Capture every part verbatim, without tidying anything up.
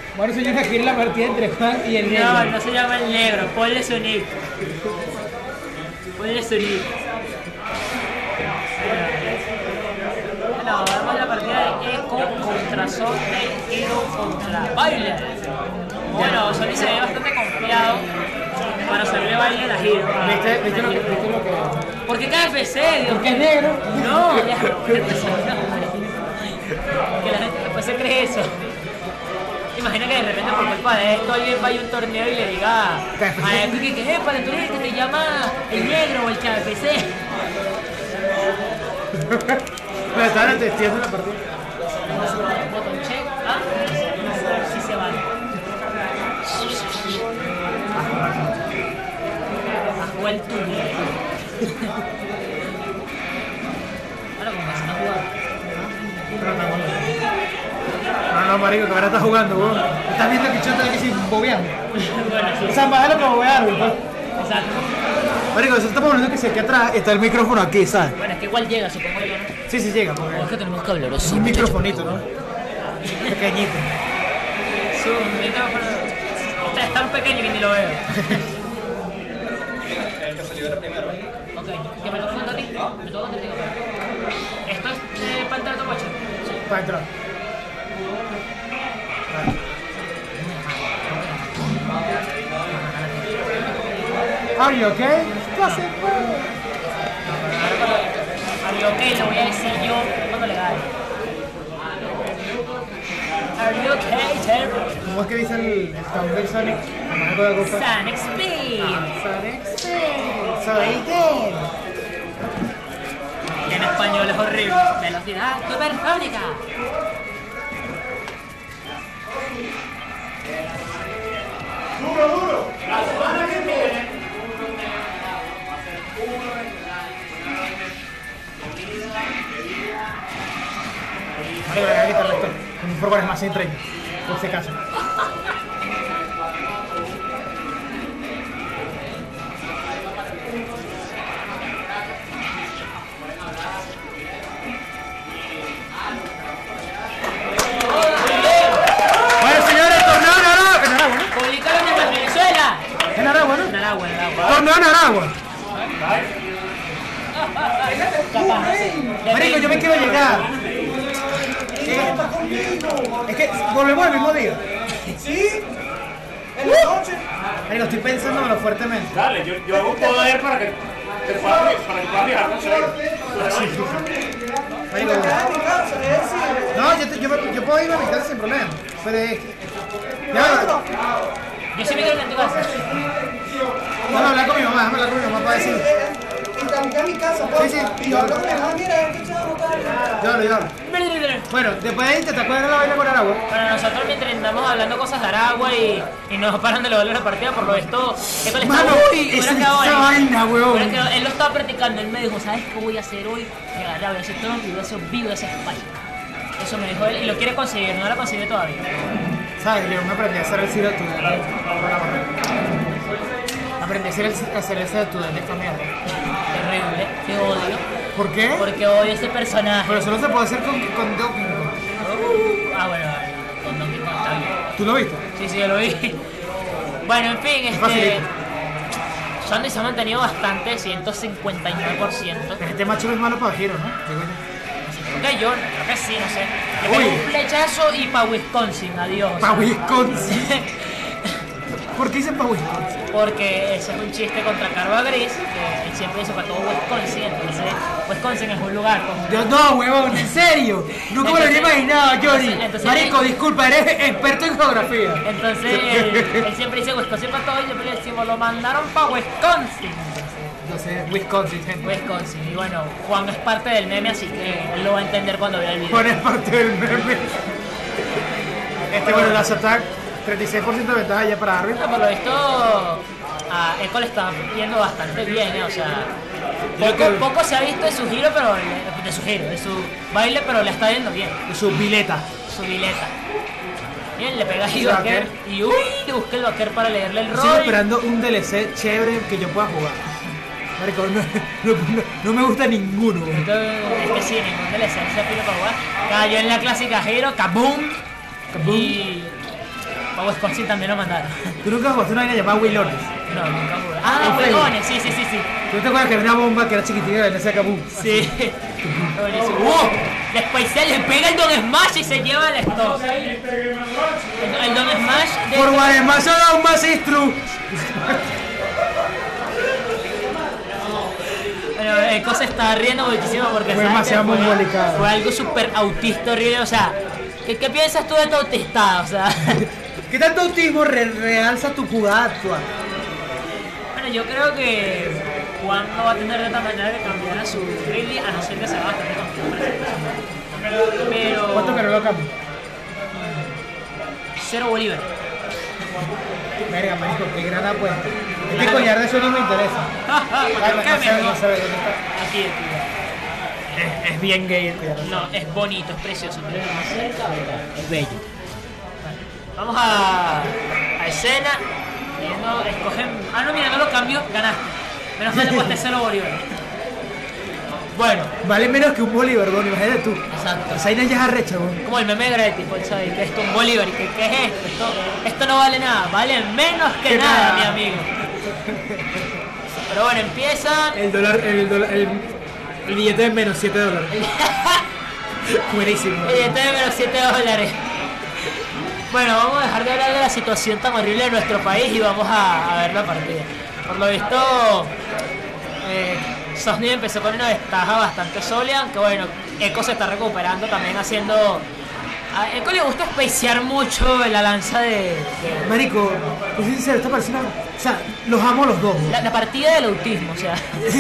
Bueno, señor, aquí es la partida entre Juan y el negro. No, no se llama el negro, ponle su nick. Ponle su nick. Bueno, vamos a la partida de Eco contra Son de Hero contra Baile. Bueno, Sony se ve bastante confiado para hacerle baile a la Hero. ¿Viste, viste, lo que, ¿Viste lo que...? ¿Por qué K F C, Dios? Porque es negro. No, ya. Que la gente después se cree eso. Imagina que de repente por culpa de esto alguien vaya a un torneo y le diga a él que que es para el torneo que te llama el negro o el K F C. Pero estaban testeando la partida. Botón check, ¿ah? Sí se vale. Bajó el túnel. Ahora como se no jugado. No, no, marico, que ahora está jugando, weón. Estás viendo que Chota aquí sin bobeando. Bueno, sí. O sea, más de lo que bobearon, pues. Exacto. Marico, eso estamos hablando que si aquí atrás está el micrófono aquí, ¿sabes? Bueno, es que igual llega, supongo yo, ¿no? Sí, sí llega, porque Es que tenemos que hablar es un microfonito, ¿no? Pequeñito. Su micrófono está tan pequeño que ni lo veo. Ok, ¿que me lo toca a ti? ¿Me toca a ti? ¿Esto es de pantalla de coche? Sí, para entrar. Are you okay? Are you okay? Lo voy a decir yo cuando le gane. Are you okay, Terry? ¿Cómo es que dice el, el tabú del Sonic? Algo de Gofa. Sonic Speed. Sonic Speed. Sonic Speed. Y en español es horrible. Velocidad supersónica. Duro, duro. La semana que viene. Vale, voy a quitarle esto. Un programa más sin treinta. Por si acaso. Bueno, señores, torneo en Aragua. En Aragua, ¿no? Publicaron en Venezuela. En Aragua, ¿no? En Aragua, en Aragua. Torneo en Aragua. Capaz, no sé. Marico, yo me quiero llegar. Es que volvemos el mismo día. ¿Sí? En la noche. Marico, estoy pensando fuertemente. Dale, yo, yo hago un poder para que te puedas para que puedas viajar con Sergio. Marico, En la casa de mi casa, es decir. no, yo, te- yo, me- yo puedo ir a mi casa sin problema. Pero es que. Ya, Yo sí me quiero ir a tu casa. déjame hablar con mi mamá, déjame hablar con mi mamá para decir. Entra a mi casa, pues. Sí, sí. Y yo hablo con mi mamá, mira, este chavo tal. Yo hablo, yo hablo. Bueno, después de ahí te acuerdas de la vaina con Aragua. Para nosotros mientras andamos hablando cosas de Aragua y, y nos paran de volver la partida, por lo visto, Eco le está Mano, uy, esa, hubiera quedado esa ahí. vaina, weón. Hubiera quedado- él lo estaba practicando, él me dijo, ¿sabes qué voy a hacer hoy? Mira, voy a hacer todo y voy a hacer vivo de ese spike. Eso me dijo él y lo quiere conseguir, no lo consigue todavía. ¿Sabes? Yo me aprendí a hacer el ciro tu Aprendí a hacer el, a hacer ese tu de esta mierda. Terrible, te odio. ¿Por qué? Porque odio ese personaje. Pero solo se puede hacer con, con Donkey Kong. Ah, bueno, con Donkey Kong está bien. ¿Tú lo viste? Sí, sí, yo lo vi. Bueno, en fin, este. Facilito. Sandy se ha mantenido bastante, ciento cincuenta y nueve por ciento. Este macho es malo para giro, ¿no? Digo yo. Creo que yo, creo que sí, no sé. Le Uy. pego un flechazo y pa' Wisconsin, adiós. Pa' Wisconsin. ¿Por qué dicen pa' Wisconsin? Porque ese es un chiste contra Carva Gris, que él siempre dice para todo Wisconsin, entonces Wisconsin es un lugar con... Yo no, huevón, en serio. Nunca me lo había imaginado, Johnny. Entonces- entonces- Marico, disculpa, eres experto en geografía. Entonces él, él siempre dice Wisconsin para todo y siempre le decimos, lo mandaron para Wisconsin. Entonces, Wisconsin, gente. Wisconsin. Y bueno, Juan es parte del meme, así que él lo va a entender cuando vea el video. Juan es parte del meme. Este, bueno, Lazo Attack, treinta y seis por ciento de ventaja ya para Arby. Por lo visto, a Eco le está yendo bastante bien, ¿eh? O sea, Lo poco, que- poco se ha visto de su giro, pero le- de su giro, de su baile, pero le está yendo bien. Su bileta. Su bileta. Bien, le pega a Sí, Ibaker Baker. y uy, le busqué el Baker para leerle el rol. Sigo esperando un D L C chévere que yo pueda jugar. Marico, no, no, no, no me gusta ninguno. güey. Entonces, es que sí, ningún D L C se pide para jugar. Cayó en la clásica giro, kaboom. Kaboom. Y A Wisconsin también lo mandaron. ¿Tú nunca jugaste una vaina llamada Willones? No, nunca jugué. Ah, En huevones, sí, sí, sí, sí. ¿Tú te acuerdas que había una bomba que era chiquitica y le hacía kabum? Sí. Buenísimo. ¡Uh! Después se le pega el Don Smash y se lleva el stop. El, el Don Smash de... Por Guadalajara solo un maestro. Bueno, el cosa está riendo muchísimo porque Fue ¿sabes demasiado qué? Fue- mongolicado. Fue algo súper autista horrible, o sea, ¿qué, qué piensas tú de tu autistada? O sea, ¿Qué tanto autismo re realza tu jugada actual? bueno, yo creo que Juan no va a tener de esta manera de cambiar a su Ridley, a no ser que sea bastante confiado. Pero... ¿Cuánto que no lo cambio? Cero Bolívar. Verga, marico, qué gran apuesta. Es que collar de eso no me interesa. Porque no, ¿qué sé, me- no sé dónde está. Aquí, aquí. Es, es bien gay el collar. No, es bonito, es precioso. Pero más cerca, es bello. Vamos a, a escena. Viendo, escogen. Ah, no, mira, no lo cambio, ganaste. Menos mal después de cero Bolívar. Bueno, Vale menos que un Bolívar, Don, imagínate tú. exacto. Esa vaina ya es arrecha, weón. Como el meme de Greti, pues, ¿sabes? Que esto es un Bolívar. ¿Y que, qué es esto? esto? Esto no vale nada, vale menos que Que nada, nada. mi amigo. Pero bueno, empieza. El dólar, el dólar, el, el billete de menos siete dólares. Buenísimo. El billete de menos siete dólares. Bueno, vamos a dejar de hablar de la situación tan horrible de nuestro país y vamos a, a ver la partida. Por lo visto, eh, Sosni empezó con una ventaja bastante sólida, aunque bueno, Echo se está recuperando también haciendo... A Echo le gusta spacear mucho la lanza de... de- Marico, pues sincero, esta parece una... O sea, los amo los dos, weón. la, la partida del autismo, o sea...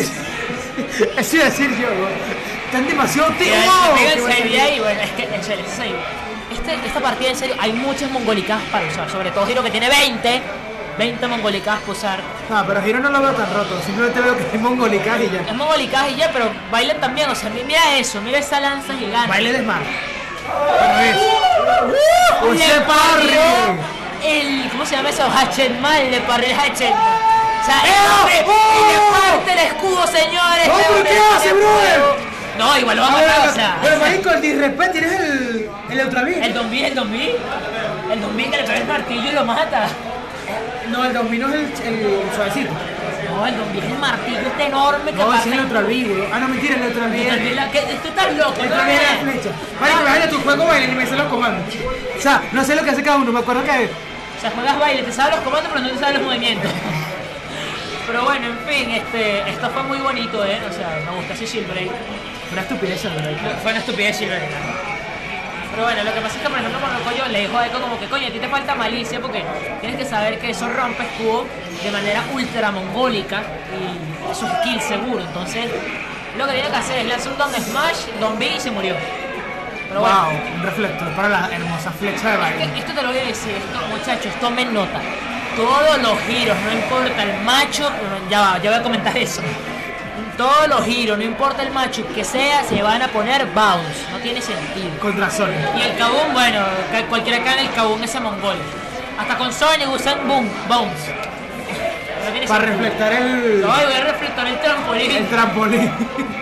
Eso iba a decir yo, weón. Están demasiado que tíos. le pega el save ahí, bueno, es que en serio, ese save. Este, esta partida en serio, hay muchas mongolicadas para usar, sobre todo Hiro que tiene veinte, veinte mongolicadas para usar. No, pero Hiro no lo veo tan roto. Simplemente veo que es mongolicadas y ya. Es mongolicadas y ya, pero bailan también, o sea, mi- mira eso, mira esa lanza gigante. Baile de Smash. Otra vez. ¡Uh! ¡Ese Le parry! parrió el, ¿cómo se llama eso? Hachetman, le parrió el Hachetman. O sea, el ¡Eh! hombre, ¡Oh! y le parte el escudo, señores. ¡No, este pero hombre qué tiene hace, brother! fuego. No, igual lo va a matar, o sea. Pero marico, el disrespect, tienes el... El Ultrabeam. El Don B, el Don B. El Don B que le pega el martillo y lo mata. No, el Don B no es el, el suavecito. No, el Don B es el martillo este enorme que No, ese pasa. es el Ultrabeam, weón. Ah, no, mentira, el Ultrabeam. Tú estás loco, El ¿no? Ultrabeam es la flecha. Marico, imagínate tu juego baile y me sé los comandos. O sea, no sé lo que hace cada uno, me acuerdo que... O sea, juegas baile, te sabes los comandos pero no te sabes los movimientos. Pero bueno, en fin, este, esto fue muy bonito, ¿eh? O sea, me gusta ese Shieldbreak. Una estupidez, ¿verdad? Fue una estupidez Shieldbreak. Pero bueno, lo que pasa es que, por ejemplo, cuando Coño le dijo a Echo como que, coño, a ti te falta malicia porque tienes que saber que eso rompe escudo de manera ultra mongólica y eso es kill seguro. Entonces, lo que tiene que hacer es lanzar un Don Smash, Don B y se murió. Pero bueno. Wow, un reflector para la hermosa flecha de baile. Es que esto te lo voy a decir, esto, muchachos, tomen nota. Todos los giros, no importa el macho, ya va, ya voy a comentar eso. Todos los giros, no importa el macho que sea, se van a poner bounce. No tiene sentido. Contra Sonic. Y el Kabum, bueno, ca- cualquiera acá en el Kabum ese mongol. Hasta con Sonic usan boom, bounce. No tiene Para sentido. reflectar el... No, voy a reflectar el trampolín. El trampolín.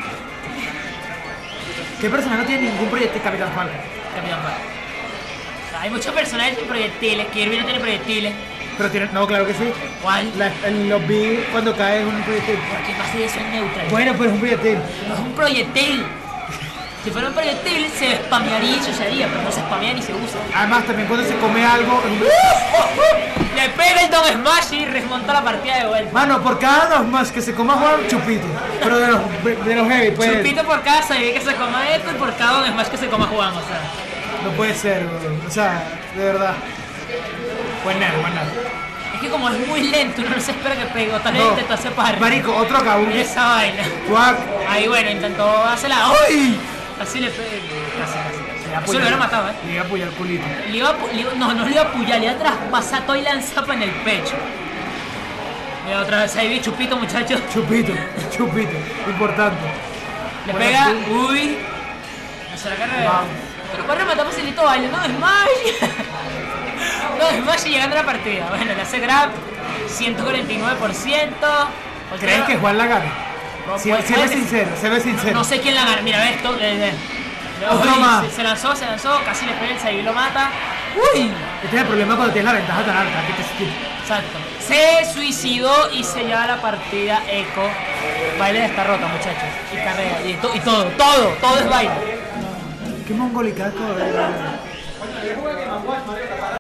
¿Qué personaje no tiene ningún proyectil Capitán Falcon? Capitán Falcon. O sea, hay muchos personajes sin proyectiles. Kirby no tiene proyectiles. Pero tiene... No, claro que sí. ¿Cuál? La, el, los vi cuando cae en un proyectil. Porque más de eso es neutral. Bueno, pero es un proyectil. No es un proyectil. Si fuera un proyectil se spamearía y se usaría, pero no se spamea ni se usa. Además, también cuando se come algo... es un- Le pega el Don Smash y remonta la partida de vuelta. Mano, por cada dos más que se coma Juan, chupito. Pero de los, de los heavy, pues... Chupito por cada Saiyajin que se coma esto y por cada Don Smash que se coma Juan, o sea. No puede ser, bro. O sea, de verdad. Buen nerd, buen nerd. Es que como es muy lento, uno no se espera que pegue, otra vez No. intentó hacer par. Marico, otro cabum. Esa vaina. Guac. Ahí bueno, intentó hacerla. ¡Ay! Así le pega. Casi, casi. Le Eso lo hubiera matado, eh. Le iba a apoyar el culito. Le iba a pu- le iba- no, no le iba a apoyar, le iba a traspasar todo y lanzapa en el pecho. Mira, otra vez ahí vi chupito, muchachos. Chupito, chupito. Importante. Le Bueno, pega, sí. uy. No se la carga. Vamos. Pero puede rematar facilito baile, no Smash. No Smash y llegando a la partida. Bueno, le hace grab, ciento cuarenta y nueve por ciento. ¿Creen que Juan la gana? No, Se, puede- se puede ve que- sincero, se ve sincero. No sé quién la gana, mira, ve esto. ve, ve. Otro Uy, más. Se, se lanzó, se lanzó, casi le pega el Saiyajin y lo mata. Uy. Este es el problema cuando tienes la ventaja tan alta. Que te... Exacto. Se suicidó y se lleva la partida Echo. Baile está rota, muchachos. Y carrera. Y, to y todo, todo, todo es baile. Qué mongolicaco, eh.